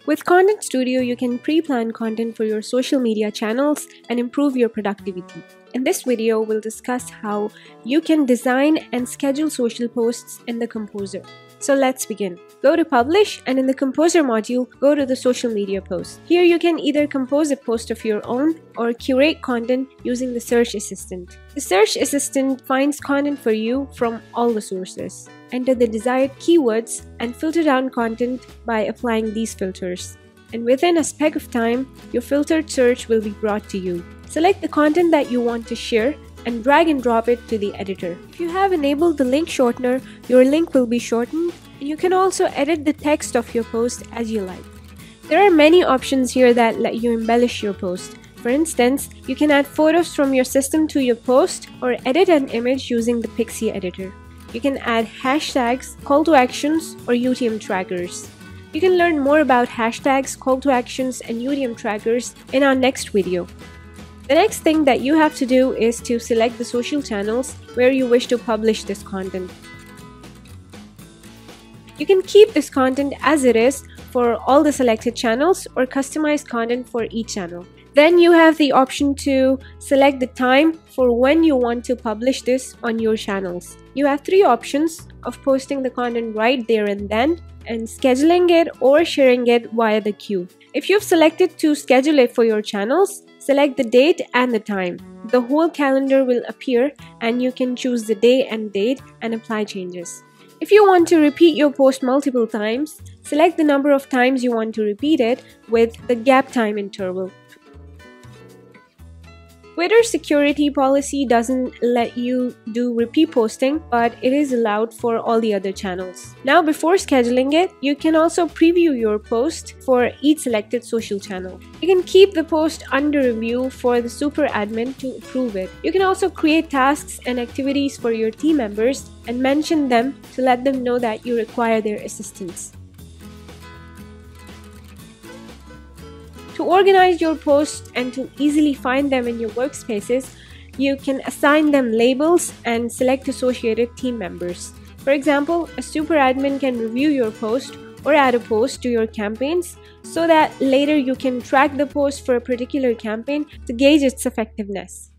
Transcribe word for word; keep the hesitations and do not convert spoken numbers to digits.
With Content Studio, you can pre-plan content for your social media channels and improve your productivity. In this video, we'll discuss how you can design and schedule social posts in the Composer. So let's begin. Go to Publish, and in the Composer module, go to the social media post. Here you can either compose a post of your own or curate content using the Search Assistant. The Search Assistant finds content for you from all the sources. Enter the desired keywords and filter down content by applying these filters. And within a speck of time, your filtered search will be brought to you. Select the content that you want to share and drag and drop it to the editor. If you have enabled the link shortener, your link will be shortened, and you can also edit the text of your post as you like. There are many options here that let you embellish your post. For instance, you can add photos from your system to your post or edit an image using the Pixie editor. You can add hashtags, call to actions, or U T M trackers. You can learn more about hashtags, call to actions, and U T M trackers in our next video. The next thing that you have to do is to select the social channels where you wish to publish this content. You can keep this content as it is for all the selected channels or customize content for each channel. Then you have the option to select the time for when you want to publish this on your channels. You have three options of posting the content right there and then, and scheduling it or sharing it via the queue. If you've selected to schedule it for your channels, select the date and the time. The whole calendar will appear and you can choose the day and date and apply changes. If you want to repeat your post multiple times, select the number of times you want to repeat it with the gap time interval. Twitter's security policy doesn't let you do repeat posting, but it is allowed for all the other channels. Now, before scheduling it, you can also preview your post for each selected social channel. You can keep the post under review for the super admin to approve it. You can also create tasks and activities for your team members and mention them to let them know that you require their assistance. To organize your posts and to easily find them in your workspaces, you can assign them labels and select associated team members. For example, a super admin can review your post or add a post to your campaigns so that later you can track the post for a particular campaign to gauge its effectiveness.